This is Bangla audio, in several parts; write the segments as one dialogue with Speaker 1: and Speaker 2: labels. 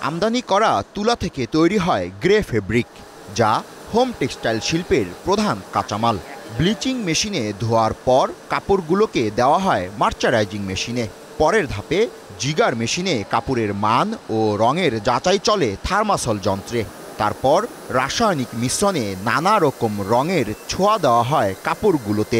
Speaker 1: আমদানি করা তুলা থেকে তৈরি হয় গ্রে ফেব্রিক, যা হোম টেক্সটাইল শিল্পের প্রধান কাঁচামাল। ব্লিচিং মেশিনে ধোয়ার পর কাপড়গুলোকে দেওয়া হয় মার্চারাইজিং মেশিনে। পরের ধাপে জিগার মেশিনে কাপড়ের মান ও রঙের যাচাই চলে থার্মাসল যন্ত্রে। তারপর রাসায়নিক মিশ্রণে নানা রকম রঙের ছোঁয়া দেওয়া হয় কাপড়গুলোতে।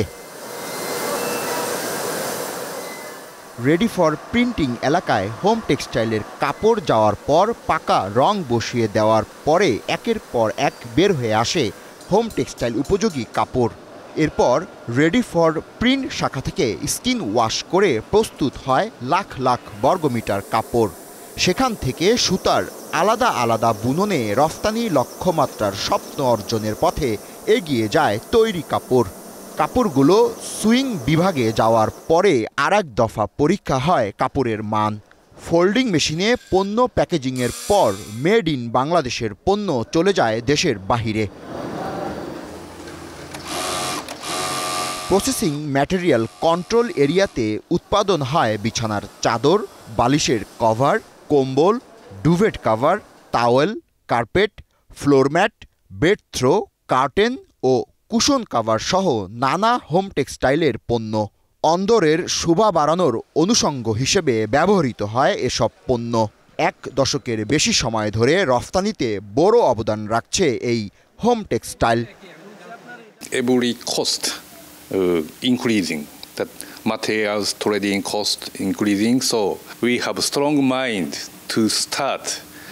Speaker 1: রেডি ফর প্রিন্টিং এলাকায় হোম টেক্সটাইলের কাপড় যাওয়ার পর পাকা রং বসিয়ে দেওয়ার পরে একের পর এক বের হয়ে আসে হোম টেক্সটাইল উপযোগী কাপড়। এরপর রেডি ফর প্রিন্ট শাখা থেকে স্কিন ওয়াশ করে প্রস্তুত হয় লাখ লাখ বর্গমিটার কাপড়। সেখান থেকে সুতার আলাদা আলাদা বুননে রফতানি লক্ষ্যমাত্রার স্বপ্ন অর্জনের পথে এগিয়ে যায় তৈরি কাপড়। কাপড়গুলো সুইং বিভাগে যাওয়ার পরে আরেক দফা পরীক্ষা হয় কাপড়ের মান। ফোল্ডিং মেশিনে পণ্য প্যাকেজিংয়ের পর মেড ইন বাংলাদেশের পণ্য চলে যায় দেশের বাহিরে। প্রসেসিং ম্যাটেরিয়াল কন্ট্রোল এরিয়াতে উৎপাদন হয় বিছানার চাদর, বালিশের কভার, কম্বল, duvet cover, towel, carpet, floor mat, bed throw, curtain ও কুশন কাভার সহ নানা হোম টেক্সটাইলের পণ্য। অন্দরের শোভা বাড়ানোর অনুষঙ্গ হিসেবে ব্যবহৃত হয় এসব পণ্য। 1 দশকের বেশি সময় ধরে রফতানিতে বড় অবদান রাখছে এই home textile.
Speaker 2: Every cost increasing, that materials trading cost increasing, so we have a strong mind to start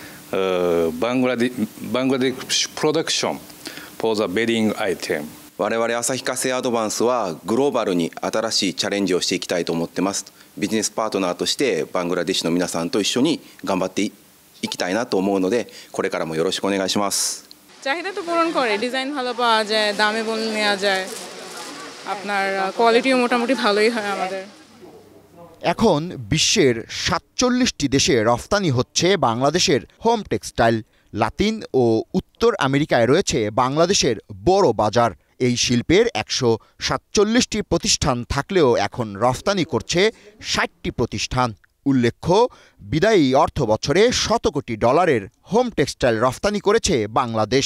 Speaker 2: Bangladesh production for the bedding item.
Speaker 3: 我々旭化成アドバンスはグローバルに新しいチャレンジをしていきたいと思ってます。ビジネスパートナーとしてバングラデシュの皆さんと一緒に頑張っていきたいなと思うので、これからもよろしくお願いします。
Speaker 4: চাহিদা তো পূরণ করে, ডিজাইন ভালো পাওয়া যায়, দামে বলে নেওয়া যায়, আপনার কোয়ালিটিও মোটামুটি ভালোই হয় আমাদের।
Speaker 1: এখন বিশ্বের 47টি দেশে রফতানি হচ্ছে বাংলাদেশের হোম টেক্সটাইল। লাতিন ও উত্তর আমেরিকায় রয়েছে বাংলাদেশের বড় বাজার। এই শিল্পের 147টি প্রতিষ্ঠান থাকলেও এখন রফতানি করছে 60টি প্রতিষ্ঠান। উল্লেখ্য, বিদায়ী অর্থ বছরে $100 কোটি হোম টেক্সটাইল রফতানি করেছে বাংলাদেশ।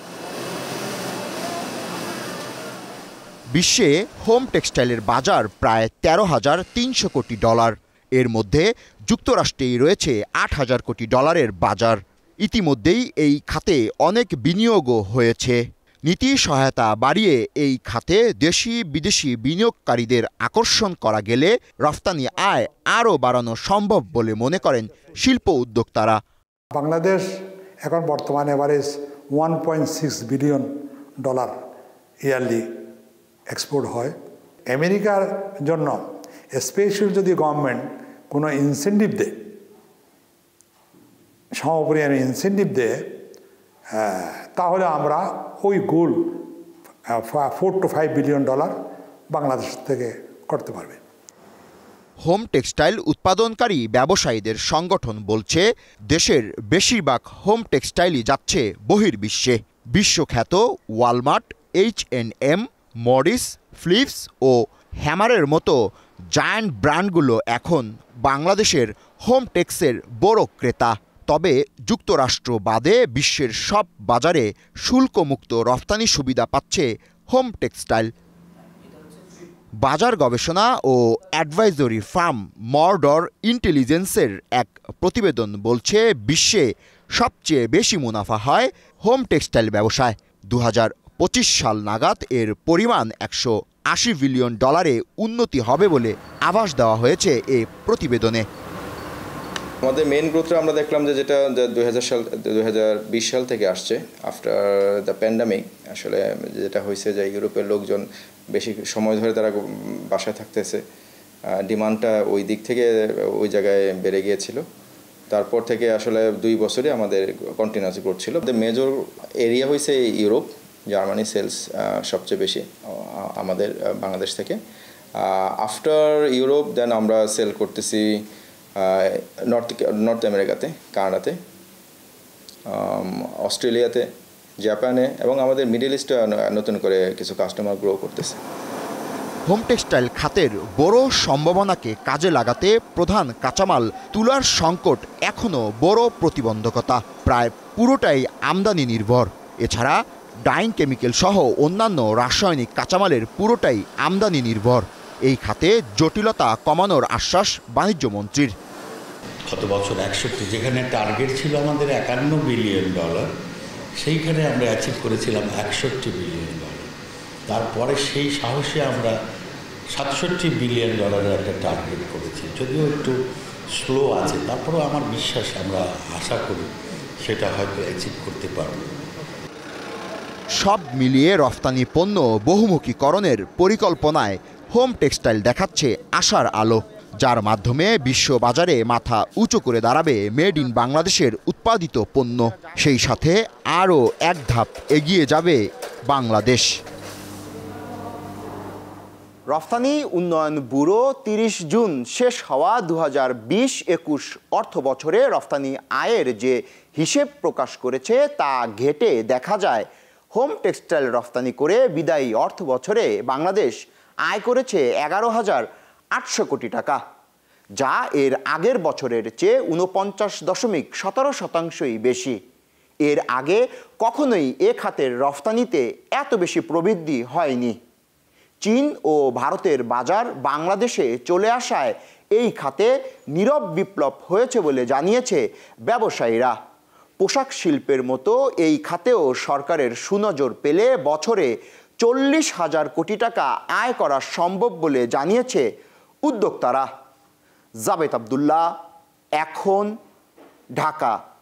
Speaker 1: বিশ্বে হোম টেক্সটাইলের বাজার প্রায় $13,300 কোটি। এর মধ্যে যুক্তরাষ্ট্রেই রয়েছে $8,000 কোটি বাজার। ইতিমধ্যেই এই খাতে অনেক বিনিয়োগও হয়েছে। নীতি সহায়তা বাড়িয়ে এই খাতে দেশি বিদেশি বিনিয়োগকারীদের আকর্ষণ করা গেলে রফতানি আয় আরও বাড়ানো সম্ভব বলে মনে করেন শিল্প উদ্যোক্তারা।
Speaker 5: বাংলাদেশ এখন বর্তমানে এভারেজ $1.6 বিলিয়ন ইয়ারলি এক্সপোর্ট হয়। আমেরিকার জন্য স্পেশাল যদি গভর্নমেন্ট কোনো ইনসেন্টিভ দেয়, সমপরিমাণ ইনসেন্টিভ দেয়, তাহলে আমরা ওই গোল $4 to $5 বিলিয়ন বাংলাদেশ থেকে করতে পারবে।
Speaker 1: হোম টেক্সটাইল উৎপাদনকারী ব্যবসায়ীদের সংগঠন বলছে, দেশের বেশিরভাগ হোম টেক্সটাইলই যাচ্ছে বহির্বিশ্বে। বিশ্বখ্যাত ওয়ালমার্ট, H&M, মরিস, ফিলিপস ও হ্যামারের মতো জায়ান্ট ব্র্যান্ডগুলো এখন বাংলাদেশের হোম টেক্সের বড় ক্রেতা। তবে যুক্তরাষ্ট্র বাদে বিশ্বের সব বাজারে শুল্কমুক্ত রফতানি সুবিধা পাচ্ছে হোম টেক্সটাইল। বাজার গবেষণা ও অ্যাডভাইজরি ফার্ম মর্ডর ইন্টেলিজেন্সের এক প্রতিবেদন বলছে, বিশ্বে সবচেয়ে বেশি মুনাফা হয় হোম টেক্সটাইল ব্যবসায়। 2025 সাল নাগাদ এর পরিমাণ $180 বিলিয়ন উন্নতি হবে বলে আভাস দেওয়া হয়েছে এ প্রতিবেদনে।
Speaker 6: আমাদের মেইন গ্রোথটা আমরা দেখলাম যেটা 2020 সাল থেকে আসছে, আফটার দ্য প্যান্ডামিক। আসলে যেটা হয়েছে যে ইউরোপের লোকজন বেশি সময় ধরে তারা বাসায় থাকতেছে, ডিমান্ডটা ওই দিক থেকে ওই জায়গায় বেড়ে গিয়েছিল। তারপর থেকে আসলে 2 বছরে আমাদের কন্টিনিউয়াস গ্রোথ ছিল। মেজর এরিয়া হয়েছে ইউরোপ, জার্মানি সেলস সবচেয়ে বেশি আমাদের বাংলাদেশ থেকে। আফটার ইউরোপ দেন আমরা সেল করতেছি নর্থ আমেরিকাতে, কানাডাতে, অস্ট্রেলিয়াতে, জাপানে এবং আমাদের মিডল ইস্টে নতুন করে কিছু কাস্টমার গ্রো করতেছে।
Speaker 1: হোম টেক্সটাইল খাতের বড় সম্ভাবনাকে কাজে লাগাতে প্রধান কাঁচামাল তুলার সংকট এখনও বড় প্রতিবন্ধকতা, প্রায় পুরোটাই আমদানি নির্ভর। এছাড়া ডাইং কেমিক্যাল সহ অন্যান্য রাসায়নিক কাঁচামালের পুরোটাই আমদানি নির্ভর। এই খাতে জটিলতা কমানোর আশ্বাস বাণিজ্যমন্ত্রীর।
Speaker 7: গত বছর 61, যেখানে টার্গেট ছিল আমাদের $51 বিলিয়ন, সেইখানে আমরা অ্যাচিভ করেছিলাম $61 বিলিয়ন। তারপরে সেই সাহসে আমরা $67 বিলিয়ন একটা টার্গেট করেছি, যদিও একটু স্লো আছে, তারপরেও আমার বিশ্বাস, আমরা আশা করি সেটা হয়তো অ্যাচিভ করতে পারব।
Speaker 1: সব মিলিয়ে রফতানি পণ্য বহুমুখীকরণের পরিকল্পনায় হোম টেক্সটাইল দেখাচ্ছে আশার আলো, যার মাধ্যমে বিশ্ব বাজারে মাথা উঁচু করে দাঁড়াবে মেড ইন বাংলাদেশের উৎপাদিত পণ্য। সেই সাথে আরও এক ধাপ এগিয়ে যাবে বাংলাদেশ। রফতানি উন্নয়ন ব্যুরো 30 জুন শেষ হওয়া 2020-21 অর্থ বছরে রফতানি আয়ের যে হিসেব প্রকাশ করেছে তা ঘেঁটে দেখা যায় হোম টেক্সটাইল রফতানি করে বিদায়ী অর্থ বছরে বাংলাদেশ আয় করেছে 11,800 কোটি টাকা, যা এর আগের বছরের চেয়ে 49.17% বেশি। এর আগে কখনোই এ খাতের রফতানিতে এত বেশি প্রবৃদ্ধি হয়নি। চীন ও ভারতের বাজার বাংলাদেশে চলে আসায় এই খাতে নীরব বিপ্লব হয়েছে বলে জানিয়েছে ব্যবসায়ীরা। পোশাক শিল্পের মতো এই খাতেও সরকারের সুনজর পেলে বছরে 40,000 কোটি টাকা আয় করা সম্ভব বলে জানিয়েছে উদ্যোক্তারা। জাবেদ আব্দুল্লাহ, এখন, ঢাকা।